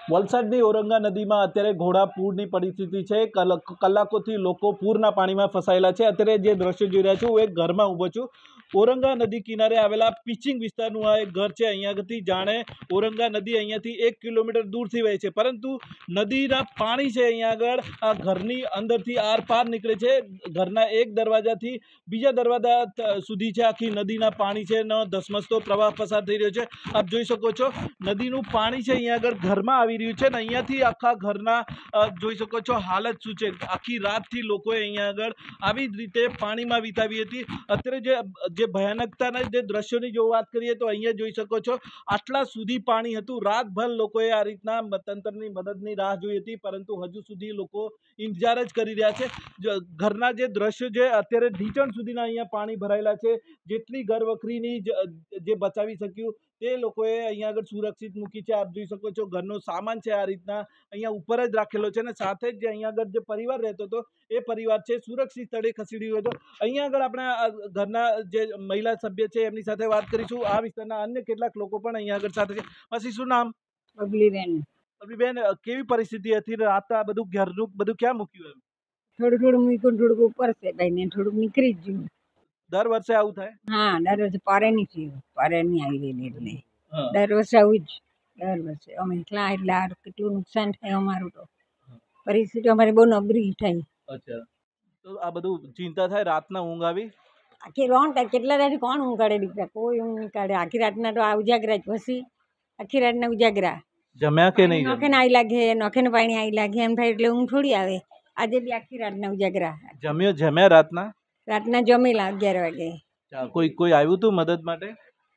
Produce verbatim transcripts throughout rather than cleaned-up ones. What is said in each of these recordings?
વલસાડની ઓરંગા નદીમાં અત્યારે ઘોડાપૂરની પરિસ્થિતિ છે। કલાકોથી લોકો પૂરના પાણીમાં ફસાયેલા છે। અત્યારે જે દ્રશ્ય જોઈ રહ્યા છું, હું એક ઘરમાં ઊભો છું। ઓરંગા નદી કિનારે આવેલા પિચિંગ વિસ્તારનું આ એક ઘર છે। અહીંયાથી જાણે ઓરંગા નદી અહીંયાથી એક કિલોમીટર દૂરથી વહે છે, પરંતુ નદીના પાણી છે અહીંયા આગળ આ ઘરની અંદરથી આર પાર નીકળે છે। ઘરના એક દરવાજાથી બીજા દરવાજા સુધી છે આખી નદીના પાણી છે નો ધસમસતો પ્રવાહ પસાર થઈ રહ્યો છે। આપ જોઈ શકો છો નદીનું પાણી છે અહીંયા આગળ ઘરમાં આવી રહ્યું છે ને અહીંયાથી આખા ઘરના જોઈ શકો છો હાલત શું છે। આખી રાતથી લોકોએ અહીંયા આગળ આવી જ રીતે પાણીમાં વિતાવી હતી। અત્યારે જે જે ભયાનકતાના જે દ્રશ્યોની જો વાત કરીએ તો અહીંયા જોઈ શકો છો આટલા સુધી પાણી હતું। રાતભર લોકોએ આ રીતના તંત્રની મદદની રાહ જોઈ હતી, પરંતુ હજુ સુધી લોકો ઇંતજાર જ કરી રહ્યા છે। ઘરના જે દ્રશ્યો છે અત્યારે ઢીચણ સુધીના અહીંયા પાણી ભરાયેલા છે। જેટલી ઘર વખરીની જે બચાવી શક્યું તે લોકોએ અહીંયા આગળ સુરક્ષિત મૂકી છે। આપ જોઈ શકો છો ઘરનો સામાન છે આ રીતના અહીંયા ઉપર જ રાખેલો છે, અને સાથે જ જે અહીંયા આગળ જે પરિવાર રહેતો હતો એ પરિવાર છે સુરક્ષિત સ્થળે ખસેડ્યો હતો। અહીંયા આગળ આપણે ઘરના જે મહિલા સભ્ય છે એમની સાથે વાત કરીશું। આ વિસ્તારના અન્ય કેટલાક લોકો પણ અહીંયા આગળ સાથે છે। પછી શું નામ? બબલીબેન। બબલીબેન, કેવી પરિસ્થિતિ હતી રાત? આ બધું ઘરનું બધું ક્યાં મૂક્યું? એમ થોડું થોડું મૂક્યું, થોડુંક ઉપર છે ભાઈ ને થોડુંક નીકળી જ ગયું। દર વર્ષે આવું થાય? હા, દર વર્ષે પારે નહીં થયું, પારે નહીં આવી ગયેલી એટલે દર વર્ષે આવું જ। દર વર્ષે અમે એટલા એટલે કેટલું નુકસાન થાય અમારું, તો પરિસ્થિતિ અમારી બહુ નબળી થાય। અચ્છા, તો આ બધું ચિંતા થાય? રાતના ઊંઘ આવી? આખી રોણ થાય, કેટલા દાડી કોણ ઊંઘ કાઢે દીકરા? કોઈ ઊંઘ નહીં કાઢે। આખી રાતના તો આ ઉજાગરા જ, પછી આખી રાતના ઉજાગરા। જમ્યા કે નહીં? નોખે ને આવી લાગે, નોખે ને પાણી આવી લાગે એમ થાય એટલે ઊંઘ થોડી આવે। આજે બી આખી રાતના ઉજાગરા। જમ્યો જમ્યા રાતના? રાતના જમેલા અગિયાર વાગે। કોઈ કોઈ આવ્યું હતું મદદ માટે?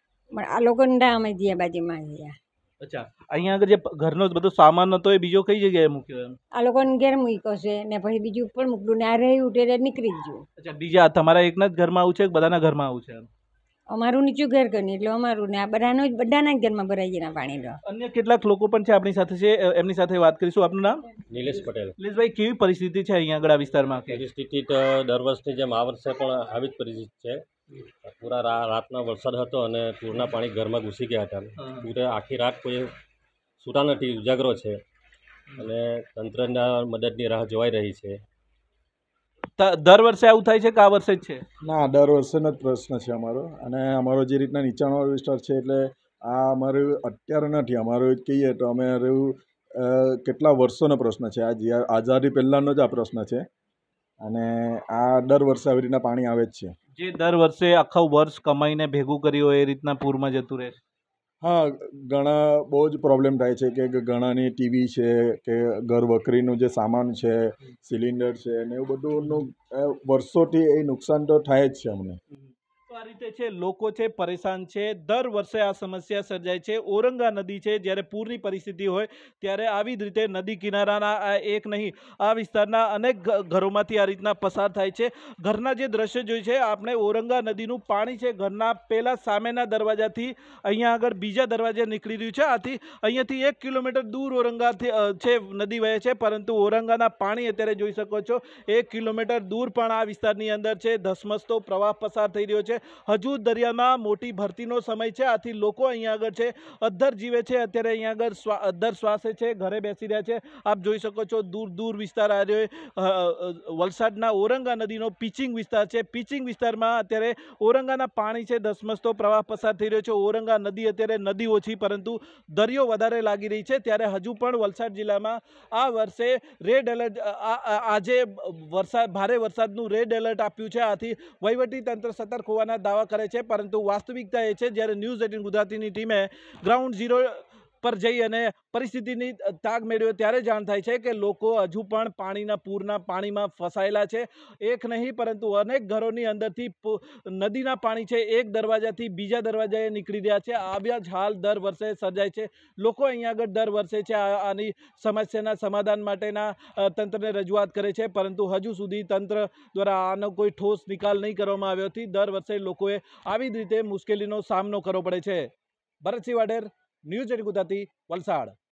આ લોકોને ના અમે જ્યાં બાજુમાં ગયા। અચ્છા, અહીંયા આગળ જે ઘરનો બધો સામાન હતો એ બીજો કઈ જગ્યાએ મૂક્યો? એમ આ લોકોને ઘેર મૂક્યો છે ને પછી બીજું ઉપર મૂકલું ને આ રહ્યું એટલે નીકળી જ ગયું। અચ્છા, બીજા તમારા એકના જ ઘરમાં આવું છે કે બધાના ઘરમાં આવું છે? અમારું નીચું ઘર કરી એટલે અમારું ને આ બધાનો જ બધાના જ ઘરમાં ભરાઈ ગયા પાણી તો। અન્ય કેટલાક લોકો પણ છે આપણી સાથે છે, એમની સાથે વાત કરીશું। આપનું નામ? નિલેશ પટેલ। નિલેશભાઈ, કેવી પરિસ્થિતિ છે અહીંયા આગળ આ વિસ્તારમાં? પરિસ્થિતિ તો દર વર્ષની જેમ આ વર્ષે પણ આવી જ પરિસ્થિતિ છે। પૂરા રાતનો વરસાદ હતો અને પૂરના પાણી ઘરમાં ઘૂસી ગયા હતા। પૂરે આખી રાત કોઈ સૂતા નથી, ઉજાગરો છે અને તંત્રના મદદની રાહ જોવાઈ રહી છે। દર વર્ષે આવું થાય છે કે આ વર્ષે જ છે? ના, દર વર્ષેનો જ પ્રશ્ન છે અમારો। અને અમારો જે રીતના નીચાણવાળો વિસ્તાર છે એટલે આ અમારું અત્યારે નથી, અમારું કહીએ તો અમે રહ્યું કેટલા વર્ષોનો પ્રશ્ન છે। આ જે આઝાદી પહેલાંનો જ આ પ્રશ્ન છે અને આ દર વર્ષે આવી રીતના પાણી આવે જ છે। જે દર વર્ષે આખું વર્ષ કમાઈને ભેગું કર્યું હોય એ રીતના પૂરમાં જતું રહે છે? હા, ઘણા બહુ જ પ્રોબ્લેમ થાય છે કે ઘણાની ટીવી છે કે ઘર વખરીનું જે સામાન છે, સિલિન્ડર છે ને એવું બધુંનું વર્ષોથી એ નુકસાન તો થાય જ છે અમને। તો આ રીતે છે, લોકો છે પરેશાન છે। દર વર્ષે આ સમસ્યા સર્જાય છે। ઓરંગા નદી છે જ્યારે પૂરની પરિસ્થિતિ હોય ત્યારે આવી જ રીતે નદી કિનારાના આ એક નહીં આ વિસ્તારના અનેક ઘરોમાંથી આ રીતના પસાર થાય છે। ઘરના જે દ્રશ્ય જોઈ છે આપણે, ઓરંગા નદીનું પાણી છે ઘરના પહેલા સામેના દરવાજાથી અહીંયા આગળ બીજા દરવાજે નીકળી રહ્યું છે। આથી અહીંયાથી એક કિલોમીટર દૂર ઓરંગાથી છે નદી વહે છે, પરંતુ ઓરંગાના પાણી અત્યારે જોઈ શકો છો એક કિલોમીટર દૂર પણ આ વિસ્તારની અંદર છે ધસમસતો પ્રવાહ પસાર થઈ રહ્યો છે। હજુ દરિયામાં મોટી ભરતીનો સમય છે, આથી લોકો અહીંયા આગળ છે અદ્ધર જીવે છે। અત્યારે અહીંયા આગળ અદ્ધર શ્વાસે છે, ઘરે બેસી રહ્યા છે। આપ જોઈ શકો છો દૂર દૂર વિસ્તાર આ રહ્યો વલસાડના ઓરંગા નદીનો પિચિંગ વિસ્તાર છે। પિચિંગ વિસ્તારમાં અત્યારે ઓરંગાના પાણી છે ધસમસતો પ્રવાહ પસાર થઈ રહ્યો છે। ઓરંગા નદી અત્યારે નદી ઓછી પરંતુ દરિયો વધારે લાગી રહી છે, ત્યારે હજુ પણ વલસાડ જિલ્લામાં આ વર્ષે રેડ એલર્ટ આજે વરસાદ ભારે વરસાદનું રેડ એલર્ટ આપ્યું છે। આથી વહીવટી તંત્ર સતર્ક હોવાના દાવા કરે છે, પરંતુ વાસ્તવિકતા એ છે જ્યારે ન્યૂઝ એટીન ગુજરાતીની ટીમે ગ્રાઉન્ડ ઝીરો પર જઈ અને પરિસ્થિતિની તાગ મેળવ્યો ત્યારે જાણ થાય છે કે લોકો હજુ પણ પાણીના પૂરના પાણીમાં ફસાયેલા છે। એક નહીં પરંતુ અનેક ઘરોની અંદરથી નદીના પાણી છે એક દરવાજાથી બીજા દરવાજાએ નીકળી રહ્યા છે। આવ્યા જ હાલ દર વર્ષે સર્જાય છે। લોકો અહીંયા આગળ દર વર્ષે છે આની સમસ્યાના સમાધાન માટેના તંત્રને રજૂઆત કરે છે, પરંતુ હજુ સુધી તંત્ર દ્વારા આનો કોઈ ઠોસ નિકાલ નહીં કરવામાં આવ્યો નથી। દર વર્ષે લોકોએ આવી જ રીતે મુશ્કેલીનો સામનો કરવો પડે છે। Bharatsinh Vadher, news eighteen Gujarati, Valsad.